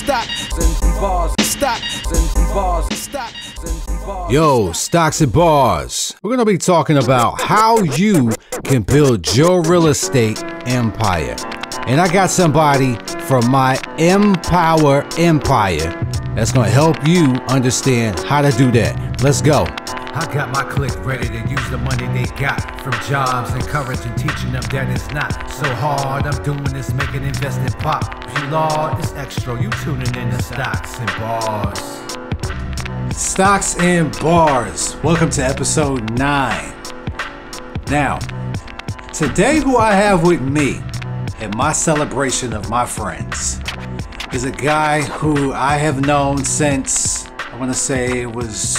Yo, Stocks and Bars. We're going to be talking about how you can build your real estate empire. And I got somebody from my Empower Empire that's going to help you understand how to do that. Let's go. I got my clique ready to use the money they got from jobs, encouraging, teaching them that it's not so hard. I'm doing this, making investing pop. If you Lord, it's X-tro. You tuning in to Stocks and Bars. Stocks and Bars. Welcome to episode 9. Now, today who I have with me at my celebration of my friends is a guy who I have known since, I want to say it was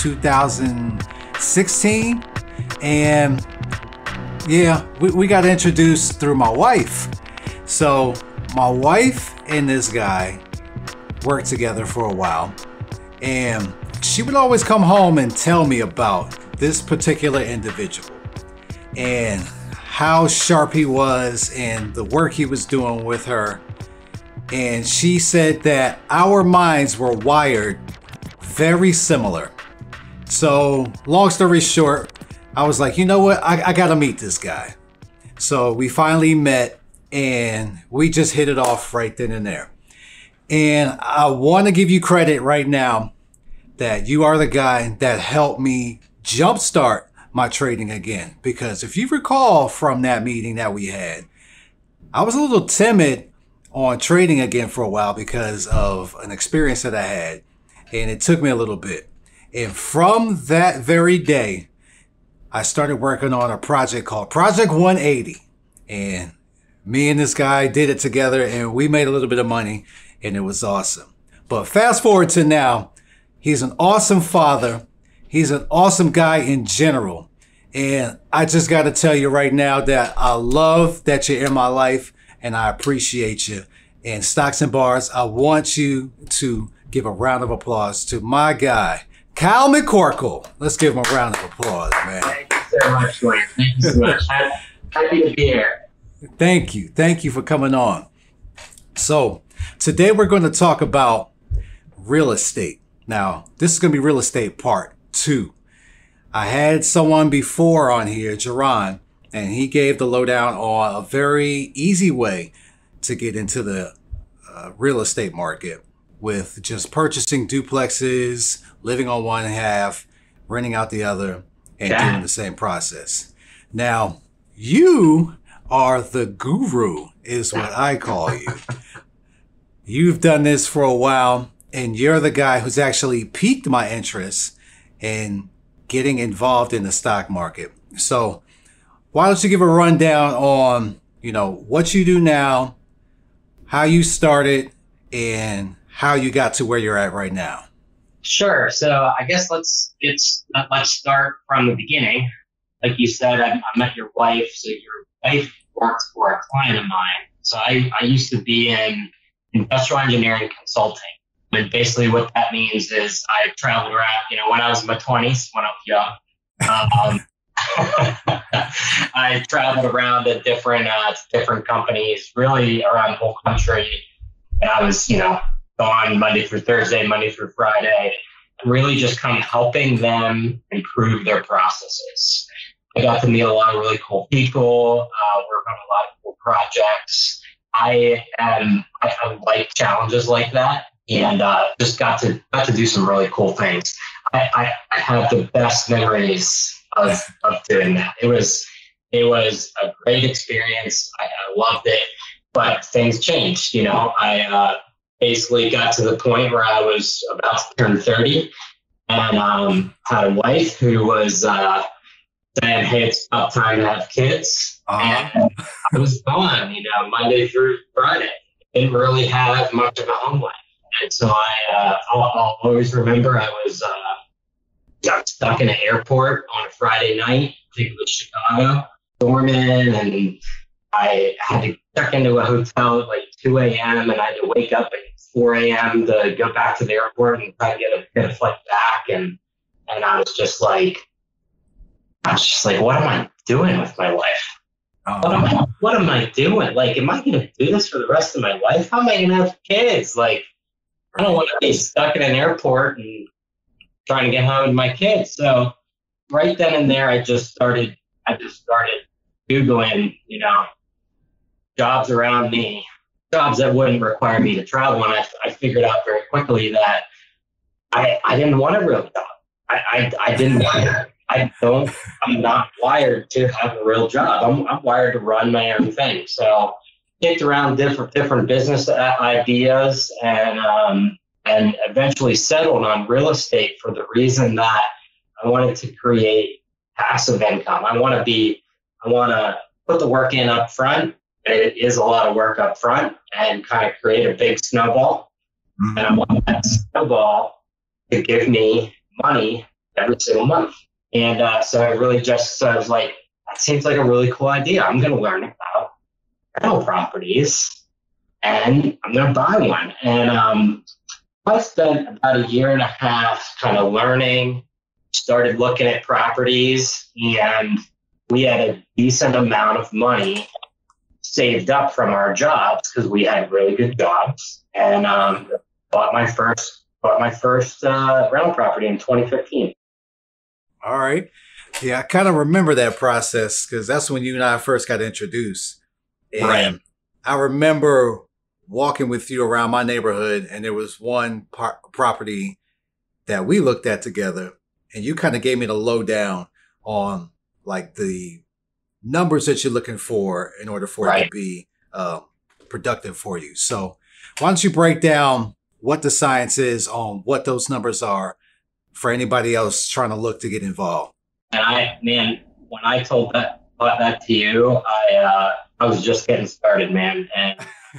2016. And yeah, we got introduced through my wife. So my wife and this guy worked together for a while. And she would always come home and tell me about this particular individual and how sharp he was and the work he was doing with her. And she said that our minds were wired very similar. So long story short, I was like, you know what? I gotta meet this guy. So we finally met and we just hit it off right then and there. And I want to give you credit right now that you are the guy that helped me jumpstart my trading again. Because if you recall from that meeting that we had, I was a little timid on trading again for a while because of an experience that I had. And it took me a little bit. And from that very day, I started working on a project called Project 180. And me and this guy did it together and we made a little bit of money and it was awesome. But fast forward to now, he's an awesome father. He's an awesome guy in general. And I just got to tell you right now that I love that you're in my life and I appreciate you. And Stocks and Bars, I want you to give a round of applause to my guy, Kyle McCorkle. Let's give him a round of applause, man. Thank you so much, Wayne. Thank you so much. Happy to be here. Thank you. Thank you for coming on. So today we're going to talk about real estate. Now, this is going to be real estate part 2. I had someone before on here, Jerron, and he gave the lowdown on a very easy way to get into the real estate market with just purchasing duplexes, living on one half, renting out the other, and doing the same process. Now, you are the guru, is what I call you. You've done this for a while, and you're the guy who's actually piqued my interest in getting involved in the stock market. So why don't you give a rundown on, what you do now, how you started, and how you got to where you're at right now? Sure. So I guess let's start from the beginning. Like you said, I met your wife. So your wife worked for a client of mine. So I used to be in industrial engineering consulting. And basically what that means is I traveled around, when I was in my 20s, when I was young, I traveled around to different companies, really around the whole country. And I was, gone Monday through Thursday, Monday through Friday, and really just kind of helping them improve their processes. I got to meet a lot of really cool people, work on a lot of cool projects. I like challenges like that, and just got to do some really cool things. I have the best memories of doing that. It was a great experience. I loved it, but things changed. I basically got to the point where I was about to turn 30 and had a wife who was saying, hey, it's about time to have kids. And I was gone, Monday through Friday. Didn't really have much of a home life. And so I'll always remember I was got stuck in an airport on a Friday night. I think it was Chicago, storming, and I had to check into a hotel at like 2 a.m. and I had to wake up at 4 a.m. to go back to the airport and try to get a flight back. And I was just like, what am I doing with my life? What am I doing? Like, am I going to do this for the rest of my life? How am I going to have kids? Like, I don't want to be stuck in an airport and trying to get home with my kids. So right then and there, I just started Googling, jobs around me, jobs that wouldn't require me to travel. And I figured out very quickly that I didn't want a real job. I didn't want it. I'm not wired to have a real job. I'm wired to run my own thing. So kicked around different business ideas and eventually settled on real estate for the reason that I wanted to create passive income. I want to put the work in up front. It is a lot of work up front and kind of create a big snowball. Mm-hmm. And I want that snowball to give me money every single month. And so I really I was like, that seems like a really cool idea. I'm going to learn about rental properties and I'm going to buy one. And I spent about a year and a half kind of learning, started looking at properties, and we had a decent amount of money saved up from our jobs because we had really good jobs, and bought my first rental property in 2015. All right. Yeah, I kind of remember that process because that's when you and I first got introduced. And right. I remember walking with you around my neighborhood, and there was one property that we looked at together, and you kind of gave me the lowdown on like the numbers that you're looking for in order for it to be productive for you. So why don't you break down what the science is on what those numbers are for anybody else trying to look to get involved? And when I told that to you, I was just getting started, man. And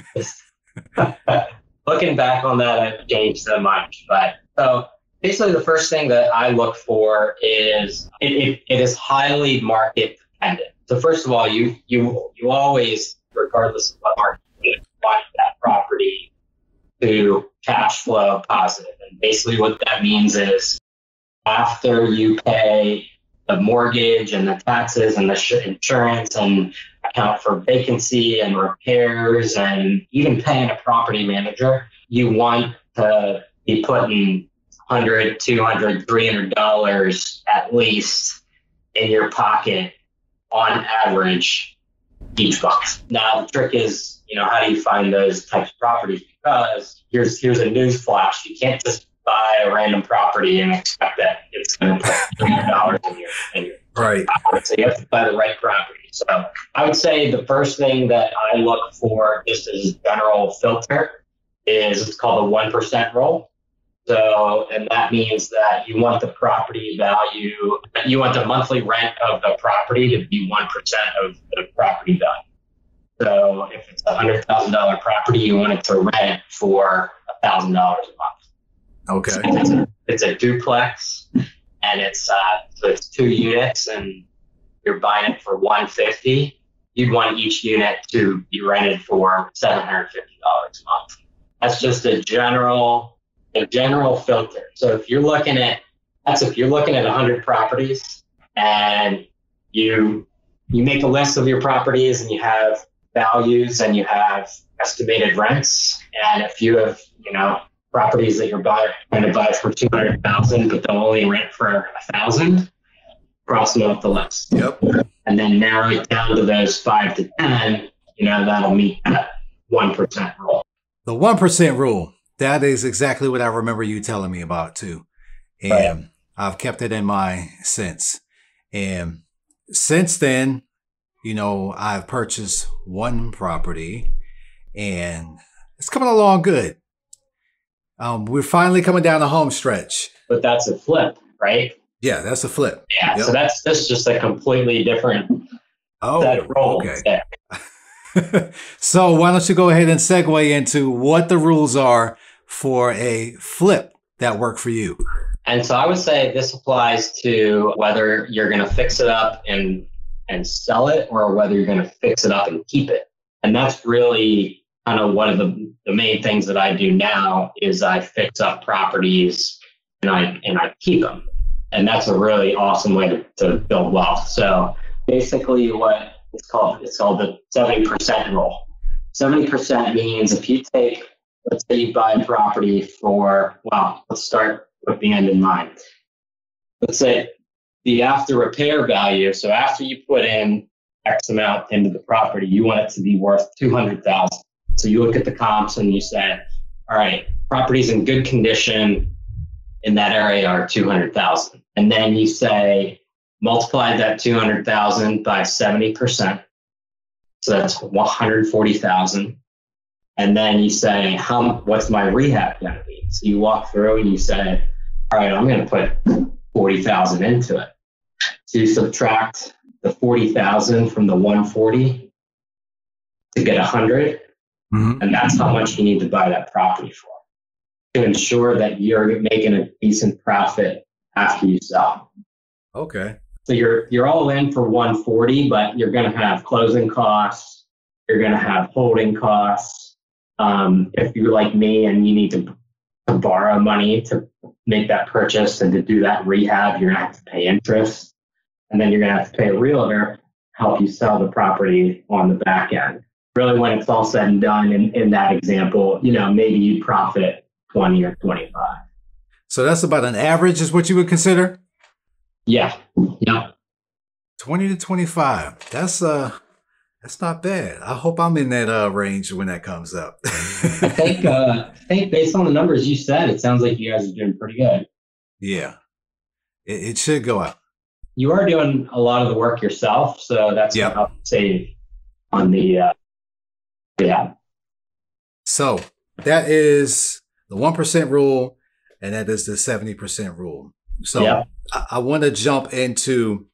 looking back on that, I've changed so much. But so basically the first thing that I look for is it is highly market dependent. So first of all, you always, regardless of what market, you want that property to cash flow positive. And basically what that means is after you pay the mortgage and the taxes and the insurance and account for vacancy and repairs and even paying a property manager, you want to be putting $100, $200, $300 at least in your pocket on average each month. Now the trick is, how do you find those types of properties? Because here's a news flash. You can't just buy a random property and expect that it's going to put $300 in your right. pocket. So you have to buy the right property. So I would say the first thing that I look for, just as a general filter, is it's called the 1% rule. So, and that means that you want the property value, you want the monthly rent of the property to be 1% of the property value. So if it's a $100,000 property, you want it to rent for $1,000 a month. Okay. So it's a duplex, and it's 2 units, and you're buying it for $150. You'd want each unit to be rented for $750 a month. That's just a general filter. So if you're looking at 100 properties, and you make a list of your properties, and you have values and you have estimated rents, and if you have properties that you're going to buy for $200,000 but they'll only rent for $1,000, cross them off the list. Yep. And then narrow it down to those 5 to 10. That'll meet that 1% rule. The 1% rule. That is exactly what I remember you telling me about too. And right. I've kept it in mind since. And since then, I've purchased one property and it's coming along good. We're finally coming down the home stretch. But that's a flip, right? Yeah, that's a flip. Yeah, yep. So that's just a completely different set of roles. Okay. So why don't you go ahead and segue into what the rules are for a flip that work for you? And so I would say this applies to whether you're going to fix it up and sell it, or whether you're going to fix it up and keep it. And that's really kind of one of the main things that I do now is I fix up properties and I keep them. And that's a really awesome way to build wealth. So basically what it's called the 70% rule. 70% means if you take let's say you buy a property for, well, let's start with the end in mind. Let's say the after repair value. So after you put in X amount into the property, you want it to be worth 200,000. So you look at the comps and you say, all right, properties in good condition in that area are 200,000. And then you say, multiply that 200,000 by 70%. So that's 140,000. And then you say, what's my rehab going to be? So you walk through and you say, all right, I'm going to put 40,000 into it. So you subtract the 40,000 from the 140 to get 100. Mm-hmm. And that's how much you need to buy that property for to ensure that you're making a decent profit after you sell. Okay. So you're all in for 140, but you're going to have closing costs. You're going to have holding costs. If you're like me and you need to borrow money to make that purchase and to do that rehab, you're going to have to pay interest. And then you're going to have to pay a realtor to help you sell the property on the back end. Really, when it's all said and done in that example, maybe you profit 20 or 25. So that's about an average is what you would consider? Yeah. 20 to 25. That's not bad. I hope I'm in that range when that comes up. I think based on the numbers you said, it sounds like you guys are doing pretty good. Yeah. It should go up. You are doing a lot of the work yourself, so that's going to help save on the yeah. So that is the 1% rule, and that is the 70% rule. So I want to jump into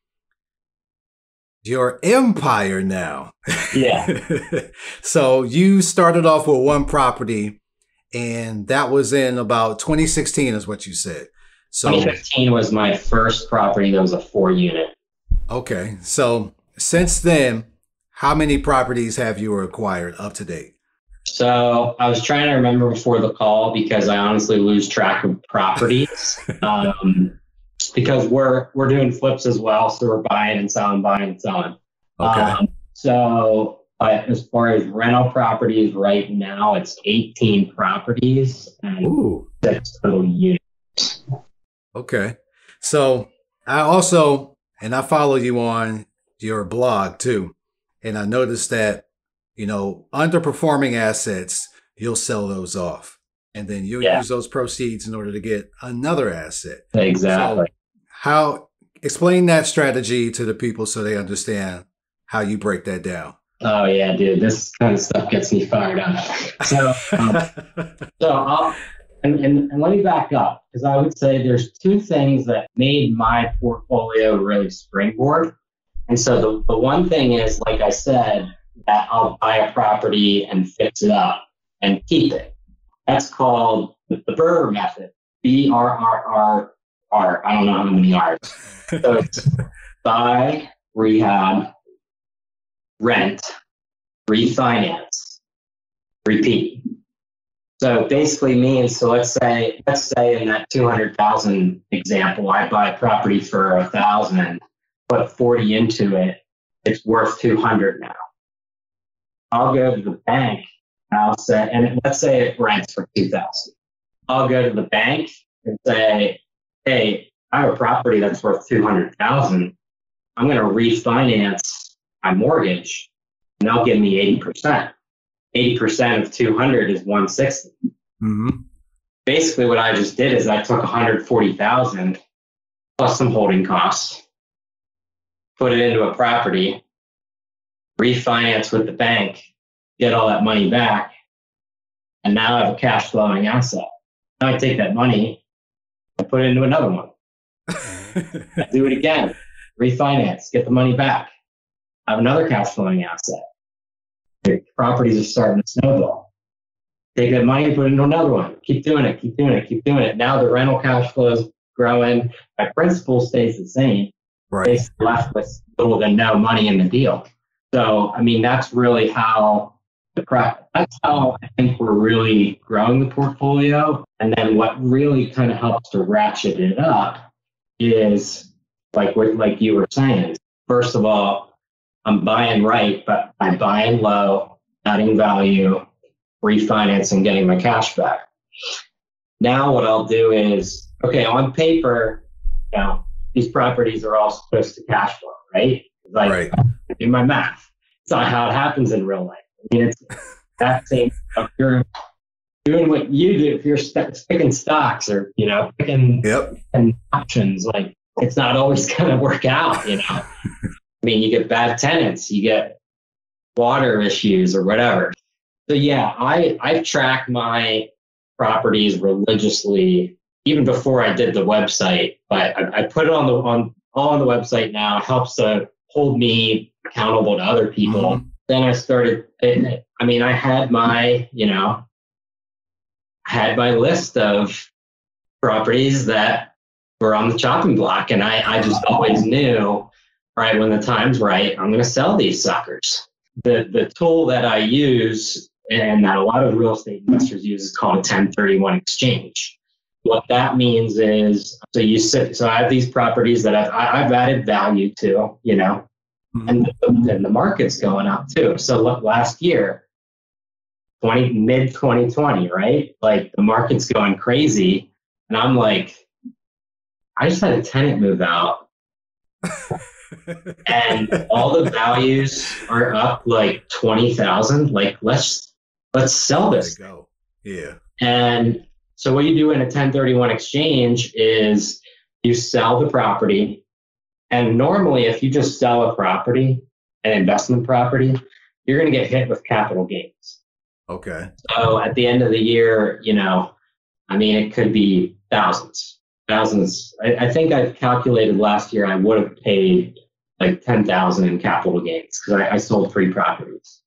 your empire now. Yeah. So you started off with one property, and that was in about 2016 is what you said. So 2015 was my first property that was a 4-unit. Okay. So since then, how many properties have you acquired up to date? So I was trying to remember before the call because I honestly lose track of properties. Because we're doing flips as well, so we're buying and selling. Okay. So as far as rental properties right now, it's 18 properties and 6 total units. Okay. So I follow you on your blog too, and I noticed that underperforming assets, you'll sell those off, and then you'll use those proceeds in order to get another asset. Exactly. So explain that strategy to the people so they understand how you break that down. Oh yeah, dude, this kind of stuff gets me fired up. So, and let me back up, because I would say there's 2 things that made my portfolio really springboard. And so the one thing is, like I said, that I'll buy a property and fix it up and keep it. That's called the BRRRR method. BRRRR. I don't know how many R's. So it's buy, rehab, rent, refinance, repeat. So basically means, so let's say in that 200,000 example, I buy a property for 1,000, put 40 into it, it's worth 200 now. I'll go to the bank and I'll say, and let's say it rents for 2,000. I'll go to the bank and say, hey, I have a property that's worth 200,000. I'm going to refinance my mortgage, and they'll give me 80%. 80% of 200 is 160. Mm-hmm. Basically, what I just did is I took 140,000 plus some holding costs, put it into a property, refinance with the bank, get all that money back, and now I have a cash flowing asset. Now I take that money and put it into another one. I do it again, refinance, get the money back. I have another cash flowing asset. The properties are starting to snowball. Take that money and put it into another one. Keep doing it. Now the rental cash flow is growing. My principal stays the same. Right. Basically left with little to no money in the deal. So, I mean, that's really how that's how I think we're really growing the portfolio. And then what really kind of helps to ratchet it up is like you were saying. First of all, I'm buying right, but I'm buying low, adding value, refinancing, getting my cash back. Now what I'll do is, okay, on paper, you know, these properties are all supposed to cash flow, right? Like, Right. do my math. It's not how it happens in real life. I mean, it's that same stuff. You're doing what you do. If you're picking stocks or, you know, picking options, like, it's not always going to work out, you know? I mean, you get bad tenants, you get water issues or whatever. So yeah, I track my properties religiously, even before I did the website, but I put it on the website now. It helps to hold me accountable to other people. Mm-hmm. Then I started, I mean, I had my, you know, list of properties that were on the chopping block. And I just always knew, right, when the time's right, I'm going to sell these suckers. The tool that I use and that a lot of real estate investors use is called a 1031 exchange. What that means is, so I have these properties that I've added value to, you know, and the market's going up too. So look, last year, mid 2020, right? Like the market's going crazy. And I'm like, I just had a tenant move out and all the values are up like 20,000. Like, let's sell this. Go. Yeah. And so what you do in a 1031 exchange is you sell the property. And normally if you just sell a property, an investment property, you're going to get hit with capital gains. Okay. So at the end of the year, you know, I mean, it could be thousands. I think I've calculated last year I would have paid like 10,000 in capital gains because I sold 3 properties.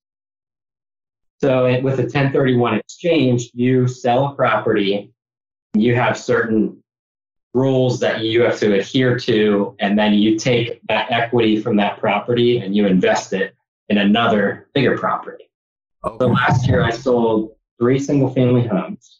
So with a 1031 exchange, you sell a property, you have certain rules that you have to adhere to, and then you take that equity from that property and you invest it in another bigger property. Okay. So last year I sold 3 single family homes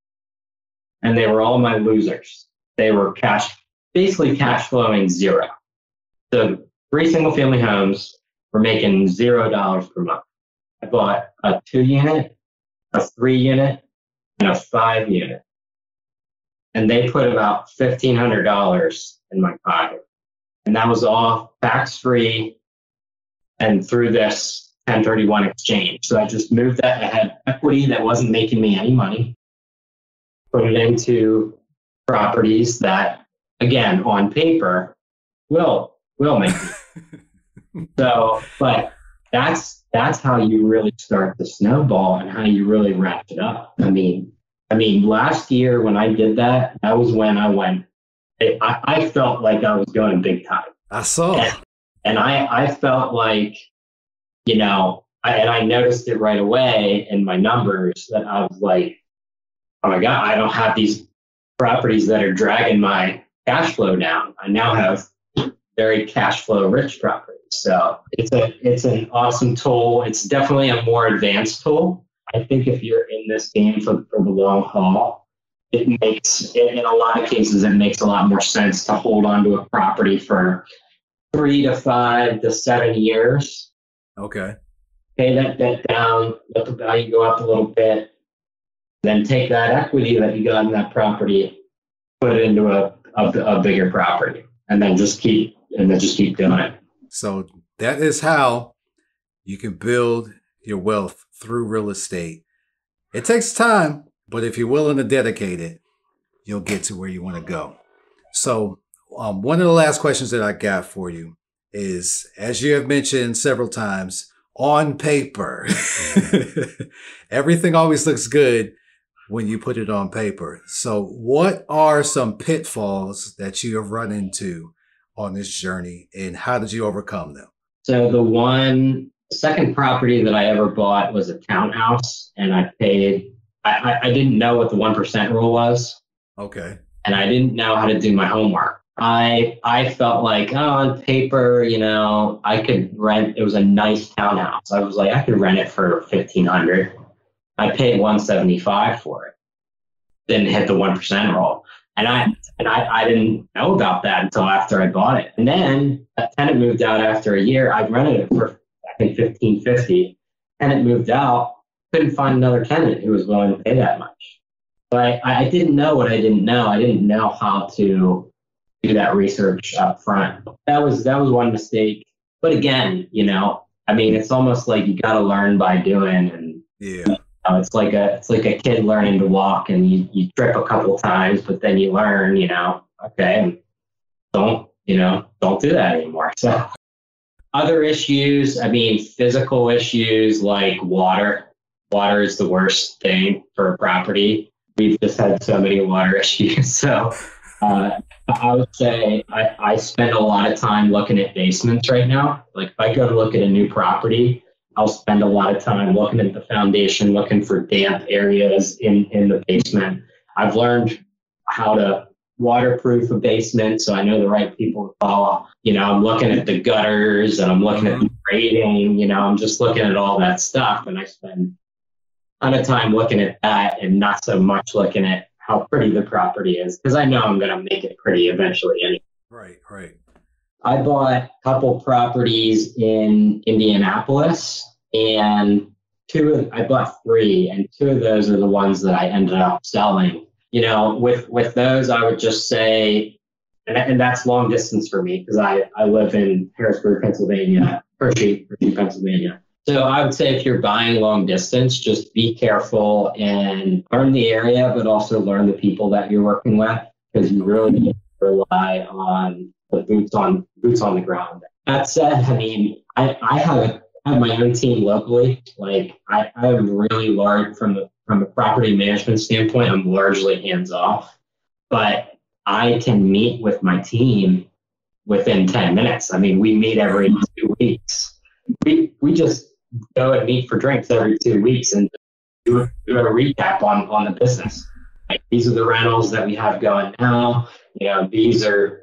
and they were all my losers. They were basically cash flowing zero. So 3 single family homes were making $0 per month. I bought a 2-unit, a 3-unit, and a 5-unit. And they put about $1,500 in my pocket. And that was all tax-free and through this 1031 exchange. So I just moved that. I had equity that wasn't making me any money, put it into properties that, again, on paper, will make me. So, but that's how you really start the snowball and how you really wrap it up. I mean, last year when I did that, that was when I went, I felt like I was going big time. I saw. And I felt like, you know, I noticed it right away in my numbers that I was like, oh my God, I don't have these properties that are dragging my cash flow down. I now have very cash flow rich properties. So it's an awesome tool. It's definitely a more advanced tool. I think if you're in this game for the long haul, in a lot of cases, it makes a lot more sense to hold on to a property for 3 to 5 to 7 years. Okay. Pay that debt down, let the value go up a little bit, then take that equity that you got in that property, put it into a bigger property, and then just keep doing it. So that is how you can build your wealth through real estate. It takes time, but if you're willing to dedicate it, you'll get to where you want to go. So one of the last questions that I got for you is, as you have mentioned several times, on paper, everything always looks good when you put it on paper. So what are some pitfalls that you have run into on this journey, and how did you overcome them? So the second property that I ever bought was a townhouse, and I didn't know what the 1% rule was. Okay. And I didn't know how to do my homework. I felt like, on paper, you know, I could rent. It was a nice townhouse. I was like, I could rent it for $1,500. I paid $175 for it. Didn't hit the 1% rule. And I didn't know about that until after I bought it. And then a tenant moved out after a year. I rented it for, I think, $1,550. Tenant moved out. couldn't find another tenant who was willing to pay that much. But I didn't know what I didn't know. I didn't know how to do that research up front. That was one mistake. But again, I mean, it's almost like you got to learn by doing, and it's like a kid learning to walk, and you trip a couple times, but then you learn, okay, don't do that anymore. So other issues, I mean, physical issues like water. Water is the worst thing for a property. We've just had so many water issues. So I would say I spend a lot of time looking at basements right now. Like if I go to look at a new property, I'll spend a lot of time looking at the foundation, looking for damp areas in the basement. I've learned how to waterproof a basement, so I know the right people to call. I'm looking at the gutters and I'm looking at the grading. I'm just looking at all that stuff, and I spend a ton of time looking at that and not so much looking at how pretty the property is, because I know I'm going to make it pretty eventually anyway. Right. I bought a couple properties in Indianapolis, and I bought 3, and 2 of those are the ones that I ended up selling. With those, I would just say, and that's long distance for me because I live in Harrisburg, Pennsylvania, Hershey, Pennsylvania. So I would say if you're buying long distance, just be careful and learn the area, but also learn the people that you're working with, because you really need to rely on the boots on the ground. That said, I mean, I have my own team locally. Like I'm really large from a property management standpoint. I'm largely hands off, but I can meet with my team within 10 minutes. I mean, we meet every 2 weeks. We just go and meet for drinks every 2 weeks and do a recap on the business. Like, these are the rentals that we have going now. These are,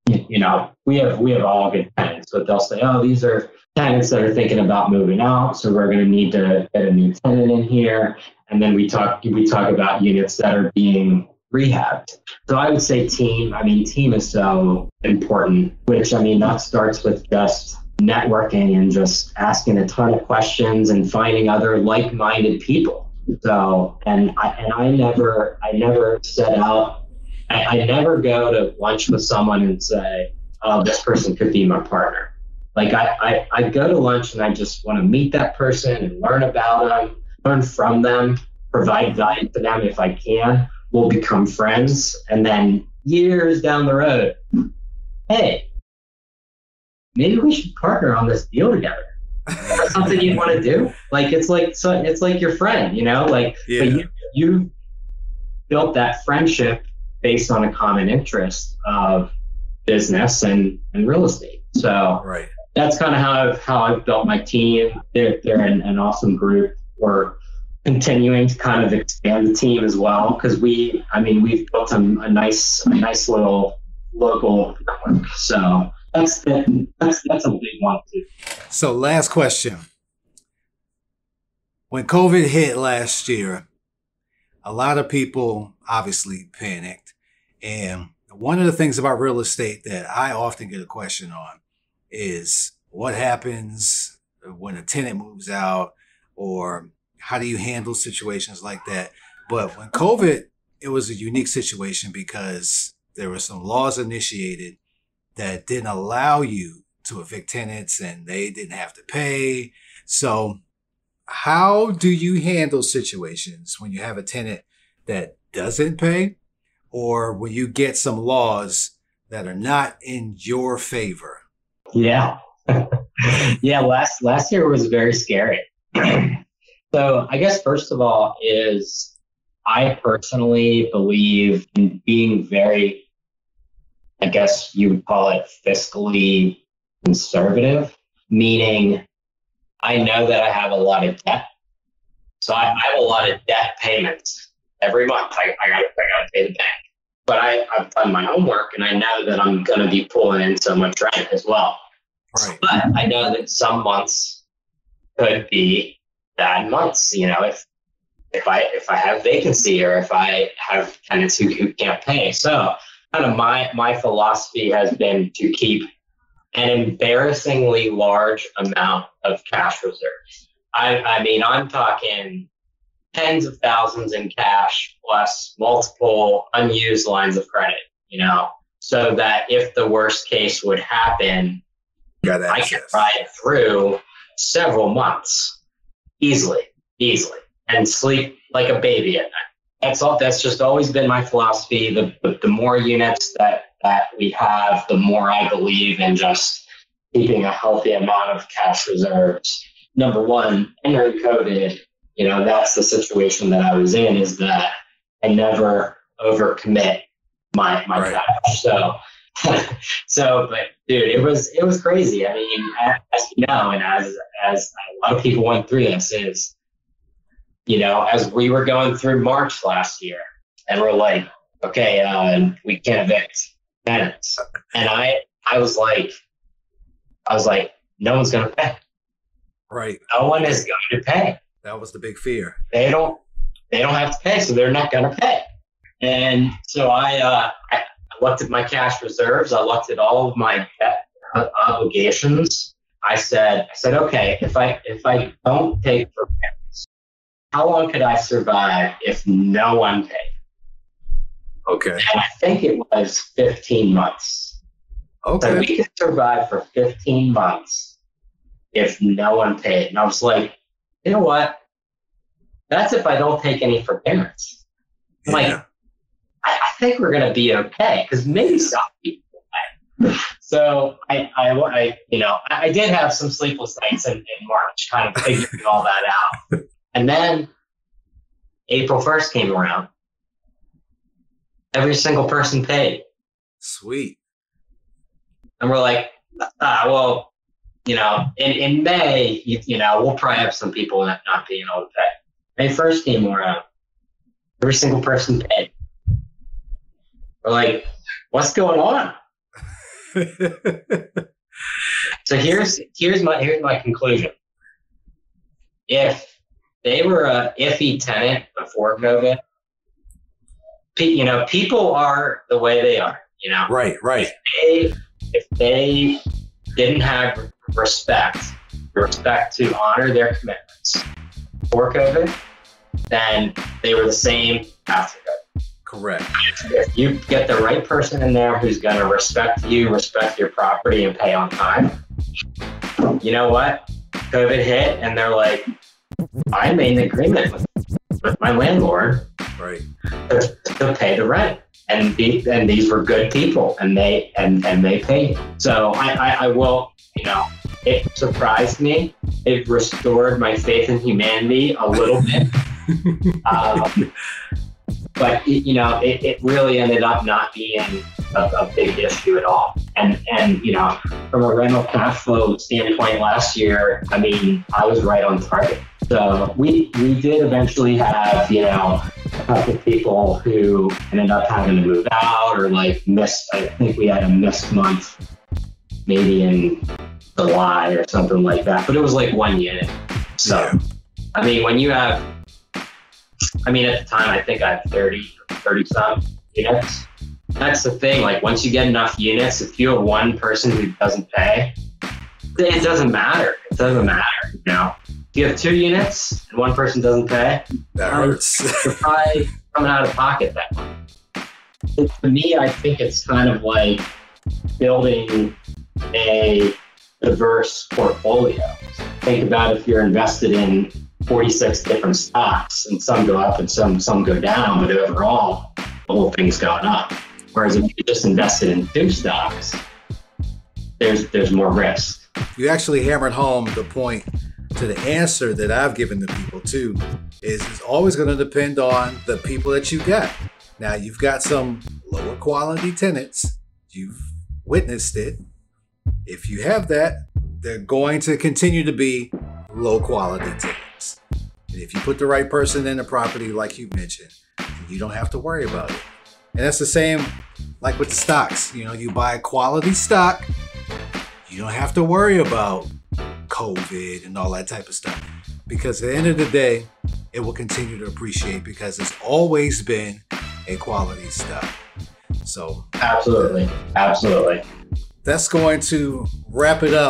we have all good tenants, but they'll say, oh, these are tenants that are thinking about moving out, so we're going to need to get a new tenant in here. And then we talk about units that are being rehabbed. So I would say team is so important, which, that starts with just networking and just asking a ton of questions and finding other like-minded people. So, and I never set out, I never go to lunch with someone and say, oh, this person could be my partner. Like I go to lunch and I just want to meet that person and learn about them, learn from them, provide value to them if I can. We'll become friends. And then years down the road, hey, maybe we should partner on this deal together. That's something you'd want to do. Like it's like your friend, but you built that friendship based on a common interest of business and real estate. So that's kind of how I've built my team. They're an awesome group. We're continuing to kind of expand the team as well, because we've built a nice little local network. So that's a big one too. So last question. When COVID hit last year, a lot of people obviously panicked. And one of the things about real estate that I often get a question on is what happens when a tenant moves out, or how do you handle situations like that? But when COVID, it was a unique situation because there were some laws initiated that didn't allow you to evict tenants, and they didn't have to pay. So how do you handle situations when you have a tenant that doesn't pay, or when you get some laws that are not in your favor? Yeah. Yeah. Last year was very scary. So I guess first of all is I personally believe in being very, I guess you would call it fiscally conservative, meaning I know that I have a lot of debt. So I have a lot of debt payments every month. I gotta pay the bank. But I've done my homework, and I know that I'm going to be pulling in so much rent as well. Right. But I know that some months could be bad months. If I have vacancy, or if I have tenants who can't pay. So kind of my philosophy has been to keep an embarrassingly large amount of cash reserves. I mean, I'm talking tens of thousands in cash plus multiple unused lines of credit, so that if the worst case would happen, I could ride through several months easily, and sleep like a baby at night. That's just always been my philosophy. The more units that we have, the more I believe in just keeping a healthy amount of cash reserves. Number one, during COVID, that's the situation that I was in, is that I never overcommit my cash. But dude, it was crazy. I mean, as you know, and as a lot of people went through this, is, as we were going through March last year, and we're like, okay, we can't evict tenants, and I was like, no one's going to pay. Right. No one is going to pay. That was the big fear. They don't have to pay, so they're not going to pay. And so I looked at my cash reserves. I looked at all of my debt obligations. I said, okay, if I don't pay for payments, how long could I survive if no one paid? Okay. And I think it was 15 months. Okay. So we could survive for 15 months if no one paid. And I was like, you know what? That's if I don't take any forbearance. Yeah. Like, I think we're going to be okay, because maybe some people pay. So I did have some sleepless nights in March, kind of figuring all that out. And then April 1st came around. Every single person paid. Sweet. And we're like, well, in May, we'll probably have some people not being able to pay. May 1st came around. Every single person paid. We're like, what's going on? So here's my conclusion. If they were a iffy tenant before COVID, people are the way they are. Right. If they didn't have respect to honor their commitments before COVID, then they were the same after COVID. Correct. If you get the right person in there who's going to respect you, respect your property, and pay on time, you know what? COVID hit, and they're like, I made an agreement with my landlord, right, to pay the rent, and these were good people, and they paid. So I will, it surprised me. It restored my faith in humanity a little bit. But it really ended up not being a big issue at all. And from a rental cash flow standpoint last year, I mean, I was right on target. So we did eventually have, a couple of people who ended up having to move out or missed. I think we had a missed month maybe in July or something like that, but it was like one unit. So, I mean, when you have, at the time, I think I had 30 some units. That's the thing. Once you get enough units, if you have one person who doesn't pay, it doesn't matter. It doesn't matter. If you have 2 units and one person doesn't pay, that hurts. You're probably coming out of pocket that month. To me, I think it's kind of like building a diverse portfolio. Think about if you're invested in 46 different stocks, and some go up and some go down, but overall, the whole thing's going up. Whereas if you just invested in 2 stocks, there's more risk. You actually hammered home the point to the answer that I've given to people too, is it's always going to depend on the people that you get. Now, you've got some lower quality tenants. You've witnessed it. If you have that, they're going to continue to be low quality tenants. And if you put the right person in the property, like you mentioned, you don't have to worry about it. And that's the same like with the stocks. You buy a quality stock, you don't have to worry about COVID and all that type of stuff. Because at the end of the day, it will continue to appreciate because it's always been a quality stock. So absolutely. That's going to wrap it up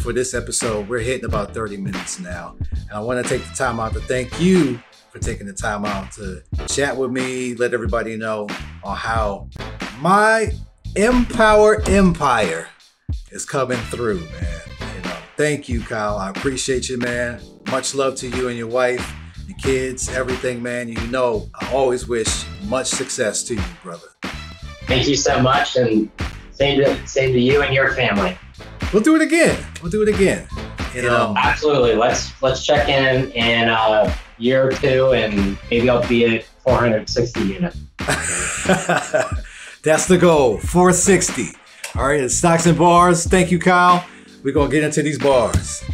for this episode. We're hitting about 30 minutes now. And I want to take the time out to thank you for taking the time out to chat with me, let everybody know on how my Empower Empire is coming through, man. You know, thank you, Kyle. I appreciate you, man. Much love to you and your wife, your kids, everything, man. You know, I always wish much success to you, brother. Thank you so much, and same to you and your family. We'll do it again. You know, absolutely. Let's check in a year or two, and maybe I'll be at 460 units. That's the goal, 460. All right, it's Stocks and Bars. Thank you, Kyle. We're gonna get into these bars.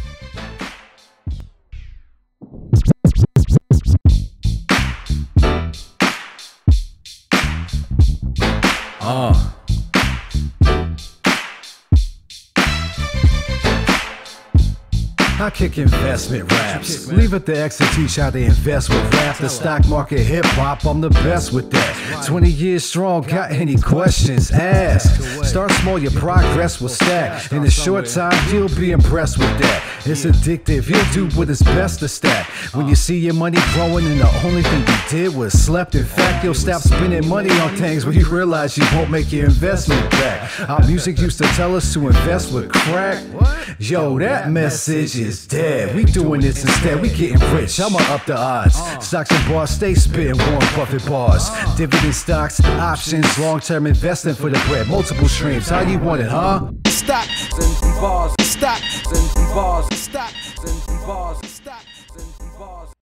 I kick investment raps. Leave it to X and teach how they invest with rap. The stock market, hip hop, I'm the best with that. 20 years strong, got any questions? Ask. Start small, your progress will stack. In a short time, you'll be impressed with that. It's addictive, you'll do what is best to stack. When you see your money growing and the only thing you did was slept. In fact, you'll stop spending money on things when you realize you won't make your investment back. Our music used to tell us to invest with crack. Yo, that message is dead. We doing this instead. We getting rich. I'ma up the odds. Stocks and bars, stay spitting Warren Buffett bars. Dividend stocks, options, long-term investing for the bread. Multiple streams. How you want it, huh? Stocks and bars. Stocks and bars. Stocks and bars.